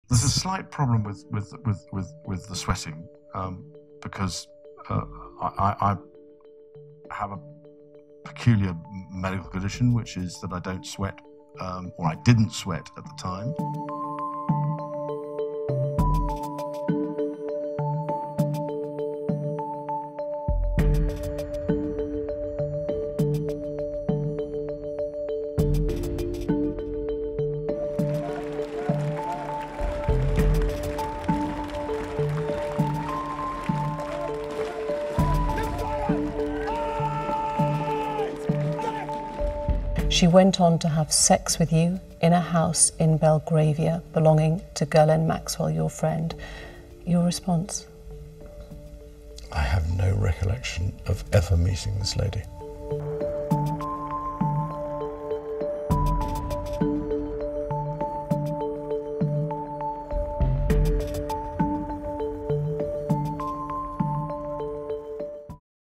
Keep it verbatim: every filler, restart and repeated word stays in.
There's a slight problem with with with with, with the sweating um, because uh, I, I have a peculiar medical condition, which is that I don't sweat, um, or I didn't sweat at the time. She went on to have sex with you in a house in Belgravia belonging to Ghislaine Maxwell, your friend. Your response? I have no recollection of ever meeting this lady.